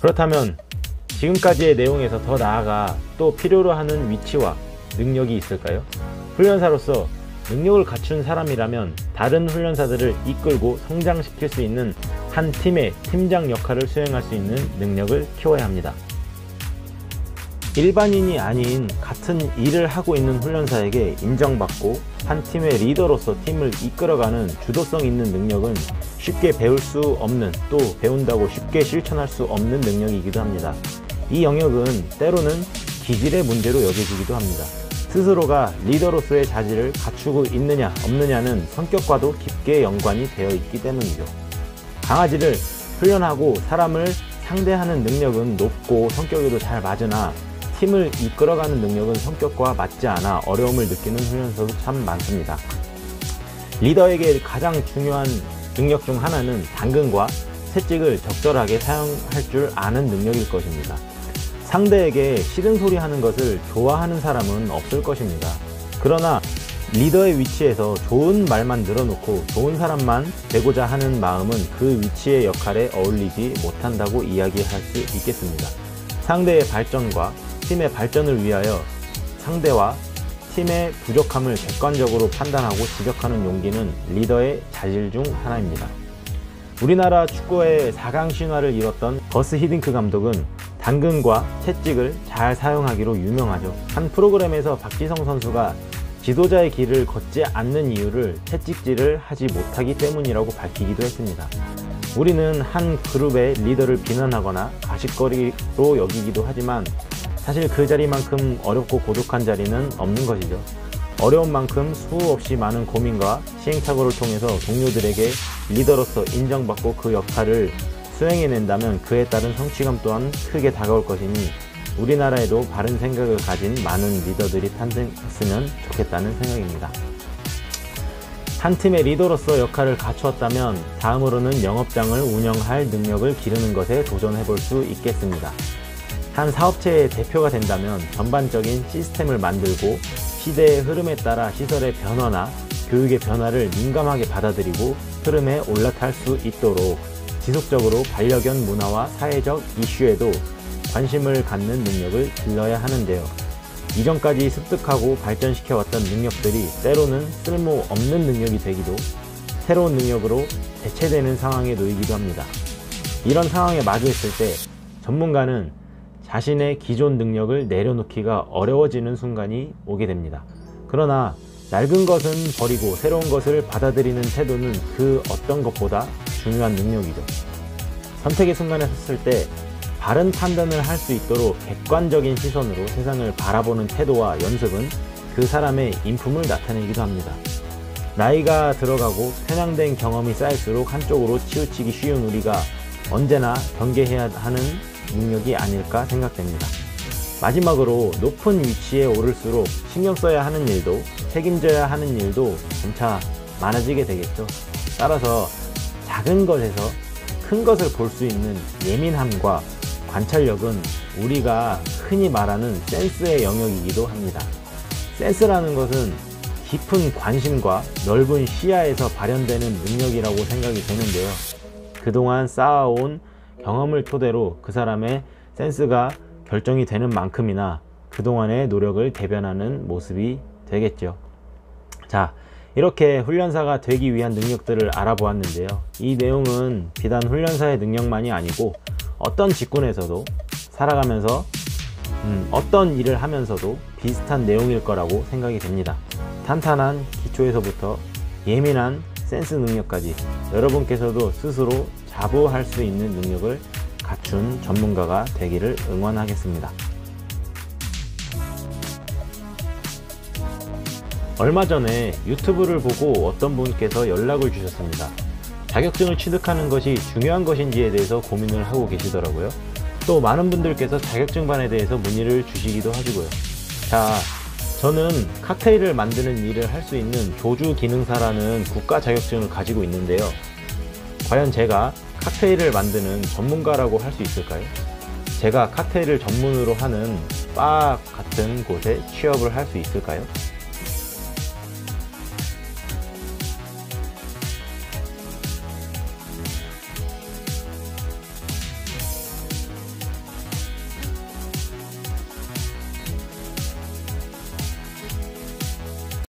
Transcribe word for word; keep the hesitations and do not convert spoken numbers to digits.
그렇다면 지금까지의 내용에서 더 나아가 또 필요로 하는 위치와 능력이 있을까요? 훈련사로서 능력을 갖춘 사람이라면 다른 훈련사들을 이끌고 성장시킬 수 있는 한 팀의 팀장 역할을 수행할 수 있는 능력을 키워야 합니다. 일반인이 아닌 같은 일을 하고 있는 훈련사에게 인정받고 한 팀의 리더로서 팀을 이끌어가는 주도성 있는 능력은 쉽게 배울 수 없는, 또 배운다고 쉽게 실천할 수 없는 능력이기도 합니다. 이 영역은 때로는 기질의 문제로 여겨지기도 합니다. 스스로가 리더로서의 자질을 갖추고 있느냐 없느냐는 성격과도 깊게 연관이 되어 있기 때문이죠. 강아지를 훈련하고 사람을 상대하는 능력은 높고 성격에도 잘 맞으나 팀을 이끌어가는 능력은 성격과 맞지 않아 어려움을 느끼는 훈련사도 참 많습니다. 리더에게 가장 중요한 능력 중 하나는 당근과 채찍을 적절하게 사용할 줄 아는 능력일 것입니다. 상대에게 싫은 소리 하는 것을 좋아하는 사람은 없을 것입니다. 그러나 리더의 위치에서 좋은 말만 늘어놓고 좋은 사람만 되고자 하는 마음은 그 위치의 역할에 어울리지 못한다고 이야기할 수 있겠습니다. 상대의 발전과 팀의 발전을 위하여 상대와 팀의 부족함을 객관적으로 판단하고 지적하는 용기는 리더의 자질 중 하나입니다. 우리나라 축구의 사 강 신화를 이뤘던 버스 히딩크 감독은 당근과 채찍을 잘 사용하기로 유명하죠. 한 프로그램에서 박지성 선수가 지도자의 길을 걷지 않는 이유를 채찍질을 하지 못하기 때문이라고 밝히기도 했습니다. 우리는 한 그룹의 리더를 비난하거나 가십거리로 여기기도 하지만 사실 그 자리만큼 어렵고 고독한 자리는 없는 것이죠. 어려운 만큼 수없이 많은 고민과 시행착오를 통해서 동료들에게 리더로서 인정받고 그 역할을 수행해낸다면 그에 따른 성취감 또한 크게 다가올 것이니 우리나라에도 바른 생각을 가진 많은 리더들이 탄생했으면 좋겠다는 생각입니다. 한 팀의 리더로서 역할을 갖추었다면 다음으로는 영업장을 운영할 능력을 기르는 것에 도전해 볼 수 있겠습니다. 한 사업체의 대표가 된다면 전반적인 시스템을 만들고 시대의 흐름에 따라 시설의 변화나 교육의 변화를 민감하게 받아들이고 흐름에 올라탈 수 있도록 지속적으로 반려견 문화와 사회적 이슈에도 관심을 갖는 능력을 길러야 하는데요. 이전까지 습득하고 발전시켜왔던 능력들이 때로는 쓸모없는 능력이 되기도, 새로운 능력으로 대체되는 상황에 놓이기도 합니다. 이런 상황에 마주했을 때 전문가는 자신의 기존 능력을 내려놓기가 어려워지는 순간이 오게 됩니다. 그러나 낡은 것은 버리고 새로운 것을 받아들이는 태도는 그 어떤 것보다 중요한 능력이죠. 선택의 순간에 섰을 때 바른 판단을 할 수 있도록 객관적인 시선으로 세상을 바라보는 태도와 연습은 그 사람의 인품을 나타내기도 합니다. 나이가 들어가고 편향된 경험이 쌓일수록 한쪽으로 치우치기 쉬운 우리가 언제나 경계해야 하는 능력이 아닐까 생각됩니다. 마지막으로 높은 위치에 오를수록 신경 써야 하는 일도 책임져야 하는 일도 점차 많아지게 되겠죠. 따라서 작은 것에서 큰 것을 볼 수 있는 예민함과 관찰력은 우리가 흔히 말하는 센스의 영역이기도 합니다. 센스라는 것은 깊은 관심과 넓은 시야에서 발현되는 능력이라고 생각이 되는데요. 그동안 쌓아온 경험을 토대로 그 사람의 센스가 결정이 되는 만큼이나 그동안의 노력을 대변하는 모습이 되겠죠. 자, 이렇게 훈련사가 되기 위한 능력들을 알아보았는데요. 이 내용은 비단 훈련사의 능력만이 아니고 어떤 직군에서도 살아가면서 음, 어떤 일을 하면서도 비슷한 내용일 거라고 생각이 됩니다. 탄탄한 기초에서부터 예민한 센스 능력까지 여러분께서도 스스로 자부할 수 있는 능력을 갖춘 전문가가 되기를 응원하겠습니다. 얼마 전에 유튜브를 보고 어떤 분께서 연락을 주셨습니다. 자격증을 취득하는 것이 중요한 것인지에 대해서 고민을 하고 계시더라고요. 또 많은 분들께서 자격증반에 대해서 문의를 주시기도 하시고요. 자, 저는 칵테일을 만드는 일을 할 수 있는 조주 기능사라는 국가 자격증을 가지고 있는데요. 과연 제가 칵테일을 만드는 전문가라고 할 수 있을까요? 제가 칵테일을 전문으로 하는 바 같은 곳에 취업을 할 수 있을까요?